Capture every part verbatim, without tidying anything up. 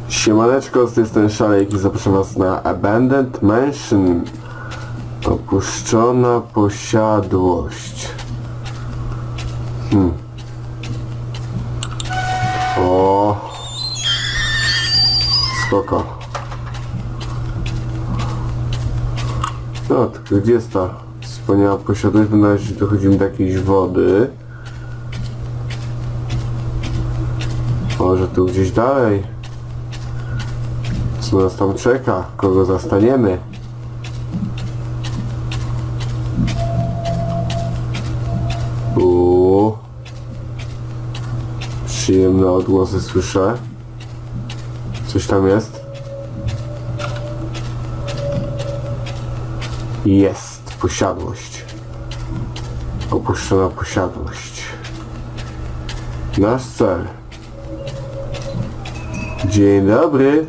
Siemaneczko, z tej strony Szalejk i zapraszam was na Abandoned Mansion. Opuszczona posiadłość. Hmm. O. Spoko. No, tylko gdzie jest ta wspaniała posiadłość? Bo na razie dochodzimy do jakiejś wody. Może tu gdzieś dalej. Co nas tam czeka? Kogo zastaniemy? Uuu. Przyjemne odgłosy słyszę. Coś tam jest? Jest posiadłość. Opuszczona posiadłość. Nasz cel. Dzień dobry.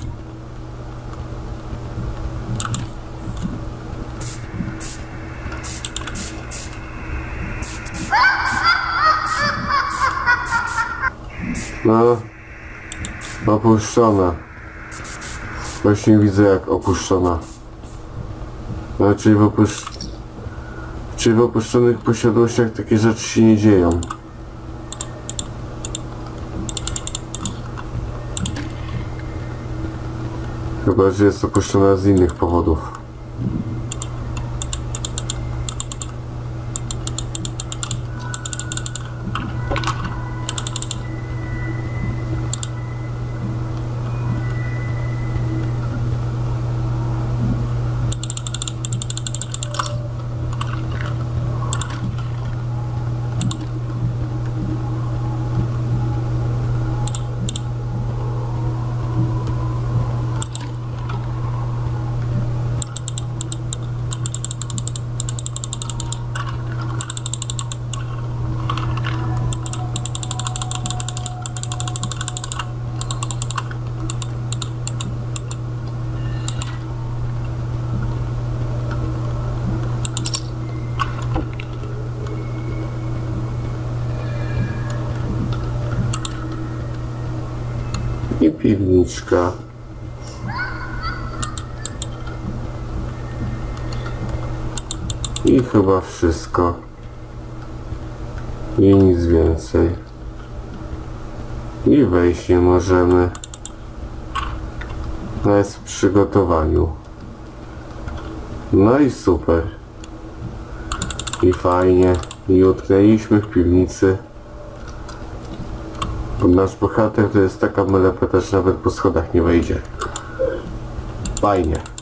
No, opuszczona. Właśnie widzę, jak opuszczona. No, czyli w, opusz... czyli w opuszczonych posiadłościach takie rzeczy się nie dzieją. Chyba że jest opuszczona z innych powodów. I piwniczka. I chyba wszystko. I nic więcej. I wejść nie możemy. No jest w przygotowaniu. No i super. I fajnie. I utknęliśmy w piwnicy. Nasz bohater to jest taka melepeta, że nawet po schodach nie wejdzie. Fajnie.